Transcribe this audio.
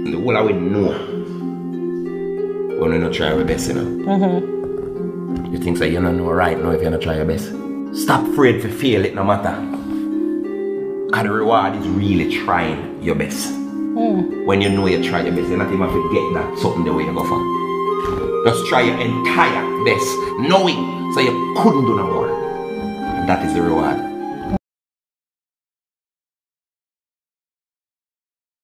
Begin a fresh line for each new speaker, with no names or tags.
the whole of we know when we not try our best, you know. You think that you don't know right now if you not try your best. Stop afraid to fail, it no matter. And the reward is really trying your best. When you know you try your best, you're not even have to get that something the way you go for. Just try your entire best, knowing so you couldn't do no more. And that is the reward.